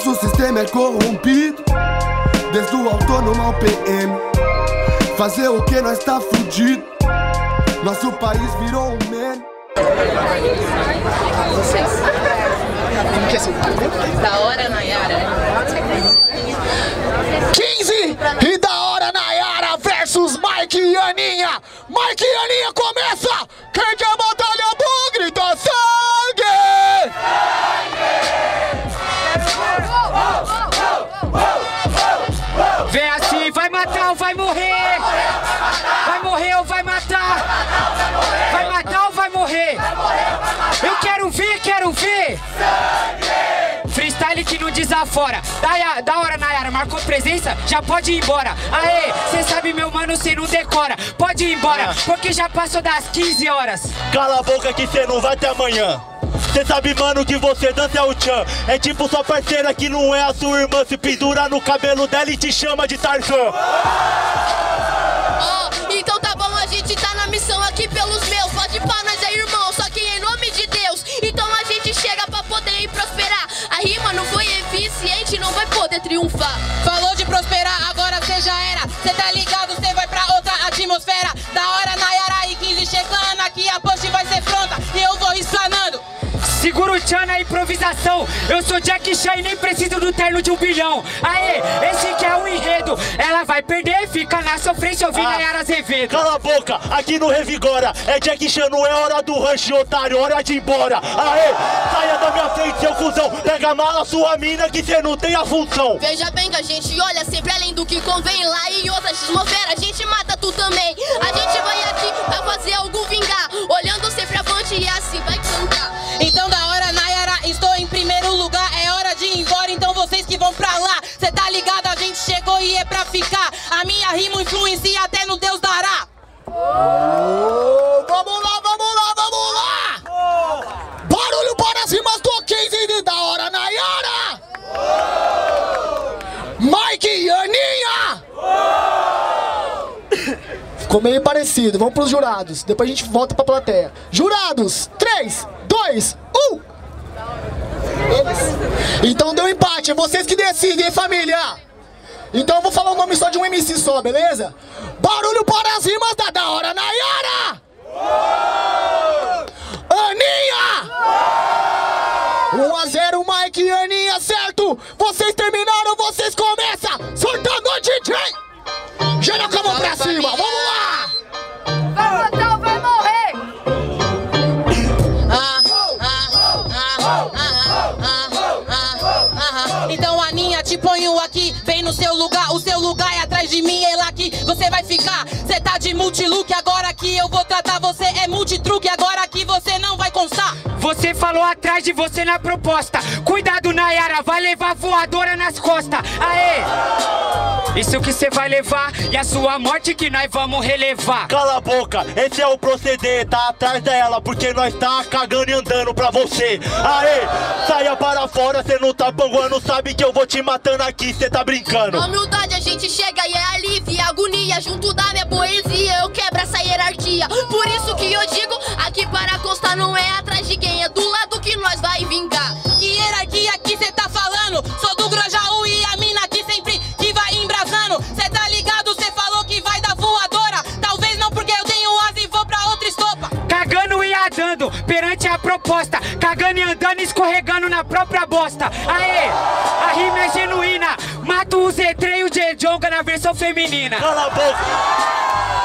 Nosso sistema é corrompido, desde o autônomo ao PM. Fazer o que nós tá fudido, nosso país virou um man. Da hora, Nayara. 15 e da hora, Nayara versus Mike e Aninha. Mike e Aninha começa! Quem quer batalha boa, grita sangue! Vem assim, vai matar ou vai morrer? Vai morrer ou vai matar? Vai matar ou vai morrer? Eu quero ver, quero ver! Freestyle que não desafora. Da hora, Nayara, marcou presença? Já pode ir embora. Aê, cê sabe, meu mano, cê não decora. Pode ir embora, porque já passou das 15 horas. Cala a boca que cê não vai até amanhã. Cê sabe, mano, que você dança é o Tchan. É tipo sua parceira que não é a sua irmã. Se pendura no cabelo dela e te chama de Tarzan. Então tá bom, a gente tá na missão aqui pelos meus. Pode pá, nós é irmão, só que em nome de Deus. Então a gente chega pra poder ir prosperar. A rima não foi eficiente, não vai poder triunfar. Falou de prosperar, agora cê já era. Cê tá ligado, cê vai pra outra atmosfera. Da hora, Nayara e 15 chegando. Aqui a post vai ser pronta e eu vou explanando. Segura o Tchan na improvisação. Eu sou Jack Chan e nem preciso do terno de 1 bilhão. Aê, esse que é o enredo. Ela vai perder, fica na sofrência ouvindo Nayara Azevedo. Cala a boca, aqui no Revigora. É Jack Chan, não é hora do rush, otário, hora de ir embora. Aê, saia da minha frente, seu cuzão. Pega a mala, sua mina, que cê não tem a função. Veja bem que a gente olha sempre além do que convém. Lá em outra atmosfera a gente mata tu também. A gente vai aqui pra fazer algo vingar, olhando sempre avante e assim vai cantar. Então da hora, Nayara, estou em primeiro lugar. É hora de ir embora, então vocês que vão pra lá. Cê tá ligado, a gente chegou e é pra ficar. A minha rima influencia até no Deus dará. Vamos lá, vamos lá, vamos lá! Barulho para as rimas do 15 e da hora, Nayara! Mike e Aninha! Ficou meio parecido, vamos pros jurados. Depois a gente volta pra plateia. Jurados, 3, 2, 1! Então deu empate, é vocês que decidem, hein, família? Então eu vou falar o nome só de um MC só, beleza? Barulho para as rimas da hora, Nayara! Aninha! 1-0, Mike e Aninha, certo? Vocês terminaram, vocês começam! Soltando o DJ! Geral com a mão pra cima, vamos lá! Vai matar ou vai morrer? Então, Aninha, te ponho aqui, bem no seu lugar. O seu lugar é atrás de mim, é lá que você vai ficar. Cê tá de multilook, agora que eu vou tratar você. É multitruque, agora que você não vai constar. Você falou atrás de você na proposta. Cuidado, Nayara, vai levar voadora nas costas. Aê! Isso que você vai levar e a sua morte que nós vamos relevar. Cala a boca, esse é o proceder, tá atrás dela, porque nós tá cagando e andando pra você. Aê, saia para fora, cê não tá panguando, sabe que eu vou te matando aqui, cê tá brincando. Na humildade a gente chega e é alívio e agonia. Junto da minha poesia eu quebro essa hierarquia. Por isso que eu digo, aqui para constar não é atrás de quem, é do lado que nós vai vingar. Que hierarquia que cê tá falando? Sou do Grajaú e a mina aqui sempre que vai embrasando. Cê tá ligado, cê falou que vai dar voadora. Talvez não porque eu tenho asa e vou pra outra estopa. Cagando e andando perante a proposta. Cagando e andando, escorregando na própria bosta. Aê, a rima é genuína. Mato o Z3 e o J-Jonga na versão feminina. Cala a boca.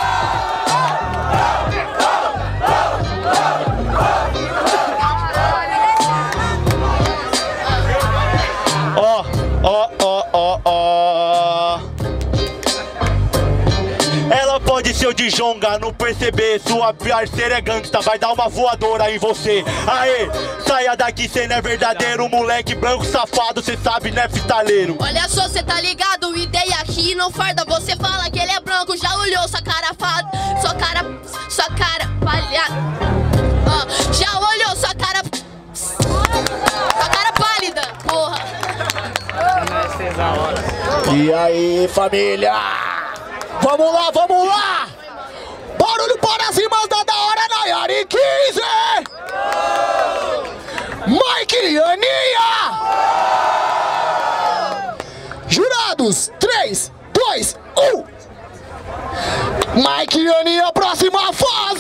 Ela pode ser o Djonga, não perceber. Sua parceira é gangsta, vai dar uma voadora em você. Aê, saia daqui, cê não é verdadeiro. Moleque branco safado, cê sabe, né, fitaleiro. Olha só, cê tá ligado, ideia aqui não farda. Você fala que ele é branco, já olhou sua cara fada. Sua cara palhada. Já olhou sua cara pálida, porra. E aí, família? Vamos lá, vamos lá! Barulho para as rimas da hora, Nayara e 15! Mike e Aninha! Jurados, 3, 2, 1. Mike e Aninha, próxima fase.